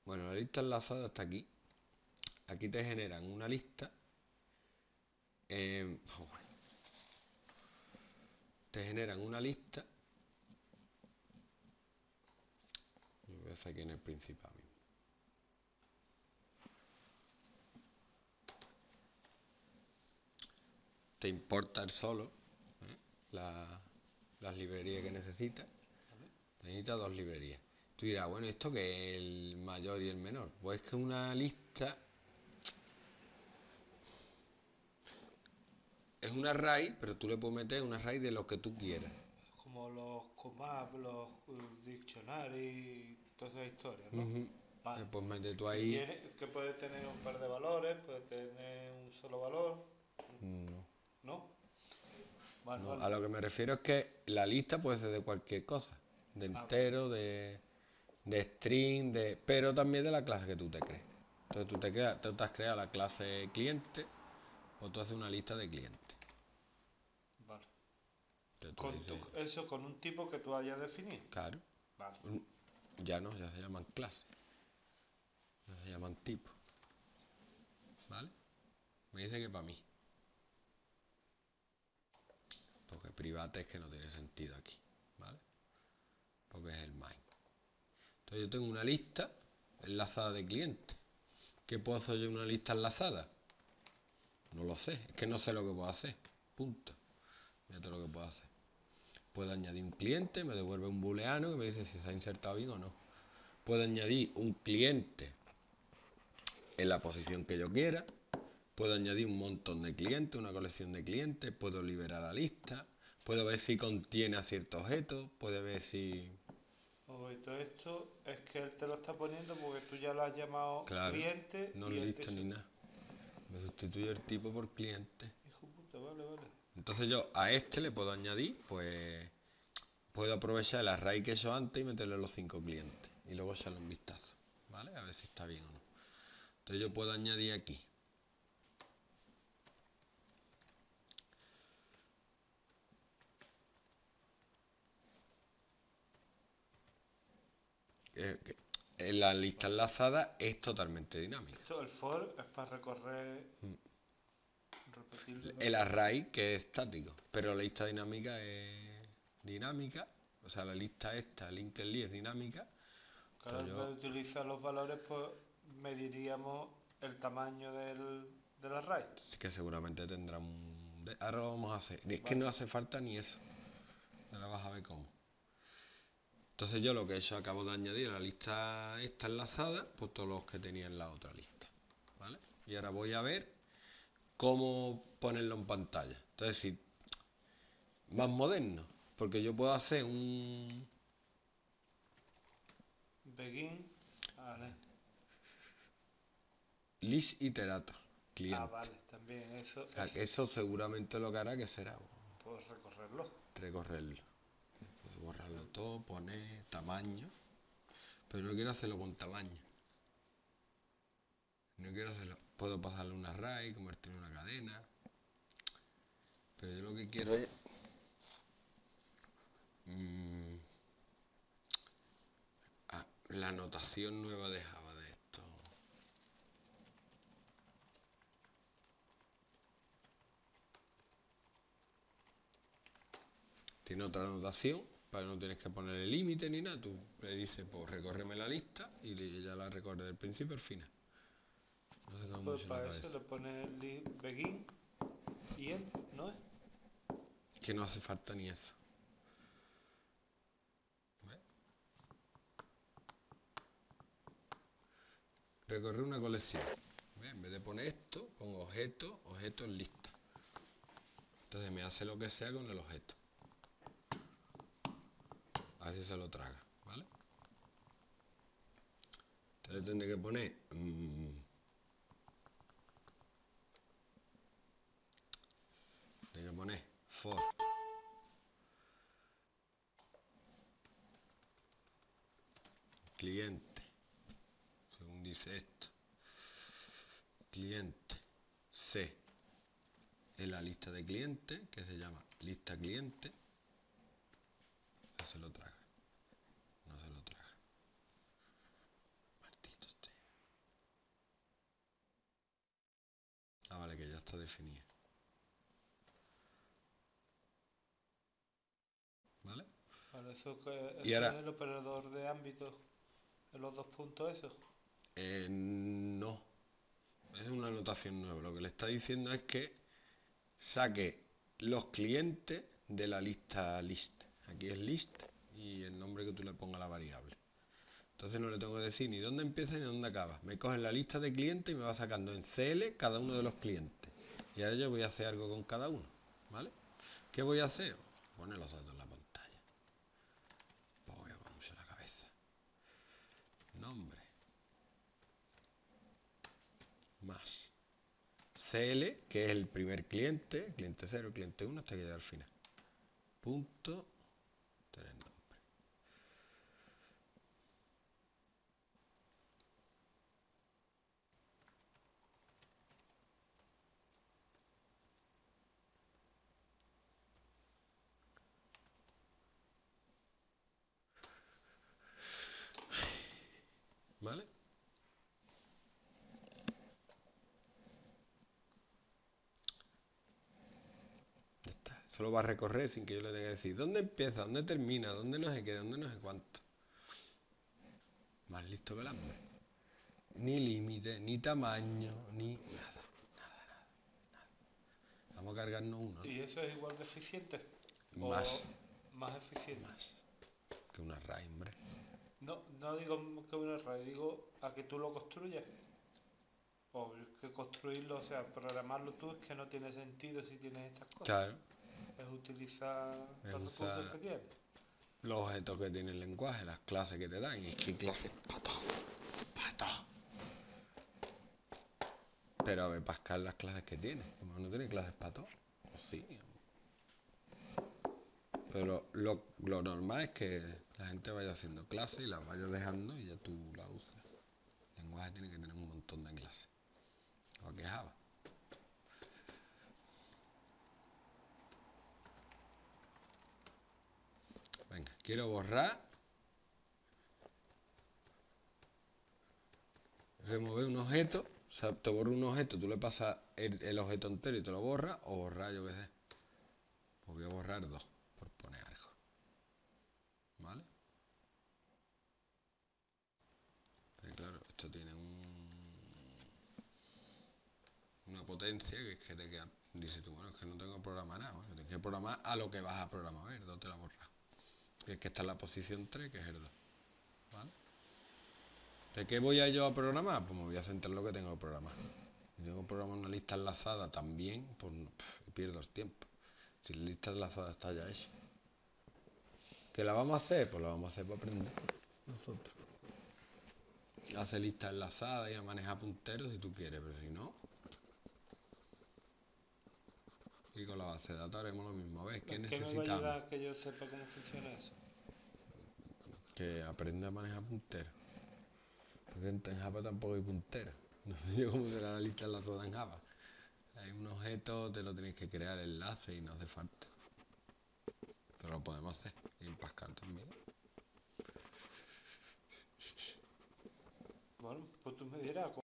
Bueno, la lista enlazada está aquí. Aquí te generan una lista. Te generan una lista. Lo voy a hacer aquí en el principal mismo. Te importa el solo las librerías que necesitas. Necesitas dos librerías. Tú dirás, bueno, ¿esto qué es el mayor y el menor? Pues es que una lista es un array, pero tú le puedes meter un array de lo que tú quieras. Como los COMAP, los dictionary, todas esas historias, ¿no? Vale. Pues mete tú ahí. Que puede tener un par de valores, puede tener un solo valor. No. ¿No? Vale, No, vale. a lo que me refiero es que la lista puede ser de cualquier cosa. De entero, de string, pero también de la clase que tú te crees. Entonces tú te has creado la clase cliente, pues tú haces una lista de clientes. Vale. Entonces, Eso con un tipo que tú hayas definido. claro. Vale. Ya no, ya se llaman clases. Ya se llaman tipos. ¿Vale? Me dice que para mí. Porque private es que no tiene sentido aquí. ¿Vale? Porque es el main. Entonces yo tengo una lista enlazada de clientes. ¿Qué puedo hacer yo en una lista enlazada? No lo sé, es que no sé lo que puedo hacer. Punto. Fíjate lo que puedo hacer. Puedo añadir un cliente, me devuelve un booleano que me dice si se ha insertado bien o no. Puedo añadir un cliente en la posición que yo quiera. Puedo añadir un montón de clientes, una colección de clientes. Puedo liberar la lista. Puedo ver si contiene a cierto objeto. Puedo ver si... Y todo esto es que él te lo está poniendo porque tú ya lo has llamado cliente. No y es lista ni nada. Me sustituye el tipo por cliente. Hijo puta, vale, vale. Entonces yo a este le puedo añadir, pues... Puedo aprovechar el array que he hecho antes y meterle los 5 clientes. Y luego echarle un vistazo. ¿Vale? A ver si está bien o no. Entonces yo puedo añadir aquí. La lista enlazada es totalmente dinámica. Esto, el for es para recorrer. Repetirlo. El array que es estático. Pero la lista dinámica es dinámica. O sea, la lista esta, linked list, es dinámica. Claro, en vez de utilizar los valores, pues mediríamos el tamaño del array. Que seguramente tendrá un... Ahora lo vamos a hacer. Es que no hace falta ni eso. Ahora vas a ver cómo. Entonces yo lo que he hecho, acabo de añadir a la lista esta enlazada, pues todos los que tenía en la otra lista. ¿Vale? Y ahora voy a ver cómo ponerlo en pantalla. Entonces, si más moderno, porque yo puedo hacer un Begin. Vale. list iterator, cliente. Vale, también eso. O sea, que eso seguramente lo que hará que será Puedo recorrerlo. recorrerlo. Puedo borrarlo todo, poner tamaño, pero no quiero hacerlo con tamaño. No quiero hacerlo. Puedo pasarle un array, convertirlo en una cadena. Pero yo lo que quiero es la notación nueva de Java de esto. Tiene otra notación, para no tienes que ponerle límite ni nada. Tú le dices, pues recórreme la lista y ya la recorre del principio al final. No sé cómo Pues mucho para la eso cabeza. le pones begin y end, ¿no es? Que no hace falta ni eso. ¿Ves? Recorrer una colección. ¿Ves? En vez de poner esto, pongo objeto, objeto en lista. Entonces me hace lo que sea con el objeto. A ver si se lo traga, ¿vale? Entonces tendré que poner for cliente, según dice esto, cliente C en la lista de clientes, que se llama lista cliente. No se lo traga. No se lo traga. Maldito este ya está definida. ¿Vale? Vale, eso que Y ahora, es el operador de ámbito en los dos puntos esos. no, es una anotación nueva. Lo que le está diciendo es que saque los clientes de la lista list. Aquí es list y el nombre que tú le pongas a la variable. Entonces no le tengo que decir ni dónde empieza ni dónde acaba. Me coge la lista de clientes y me va sacando en CL cada uno de los clientes. Y ahora yo voy a hacer algo con cada uno. ¿Vale? ¿Qué voy a hacer? Poner los datos en la pantalla. Pues voy a ponerse la cabeza. Nombre. Más. CL, que es el primer cliente, cliente 0, cliente 1, hasta que llegue al final. Punto. Tener nombre. ¿Vale? Ya está. Solo va a recorrer sin que yo le tenga que decir dónde empieza, dónde termina, dónde no sé qué, dónde no sé cuánto. Más listo que el hambre. Ni límite, ni tamaño, ni nada. Vamos a cargarnos uno, ¿no? ¿Y eso es igual de eficiente? Más. ¿O más eficiente? Más. Que un array, hombre. No digo que un array, digo a que tú lo construyas. O que construirlo, o sea, programarlo tú es que no tiene sentido si tienes estas cosas. Claro. Es utilizar Es los usar recursos que tienes. los objetos que tiene el lenguaje, las clases que te dan. Y es que hay clases para todo. Para todo. Pero a ver, Pascal, las clases que tiene. ¿No tiene clases para todo? Pues sí. Pero lo normal es que la gente vaya haciendo clases y las vaya dejando y ya tú las usas. El lenguaje tiene que tener un montón de clases. ¿O qué Java? Venga, quiero borrar. Remover un objeto. O sea, te borra un objeto, tú le pasas el objeto entero y te lo borras. O borrar, yo qué sé. Pues voy a borrar 2, por poner algo. ¿Vale? Pero claro, esto tiene una potencia que es que te queda. Dices tú, bueno, es que no tengo que programar nada. Bueno, tienes que programar a lo que vas a programar. A ver, ¿dónde te la borras? El que está en la posición 3, que es el 2. ¿Vale? ¿De qué voy a yo a programar? Pues me voy a centrar en lo que tengo que programar. Si tengo que programar una lista enlazada también, pues pierdo el tiempo. Si la lista enlazada está ya hecha. ¿Qué la vamos a hacer? Pues la vamos a hacer para aprender nosotros. Hace listas enlazadas y a manejar punteros si tú quieres, pero si no. Y con la base de datos haremos lo mismo. A ver, ¿qué necesitamos? ¿Qué me va a ayudar a que yo sepa cómo funciona eso? Que aprenda a manejar punteros. Porque en Java tampoco hay punteros. No sé yo cómo será la lista enlazada en Java. Hay un objeto, te lo tienes que crear el enlace y no hace falta. Pero lo podemos hacer. Y en Pascal también. Bueno, pues tú me dirás.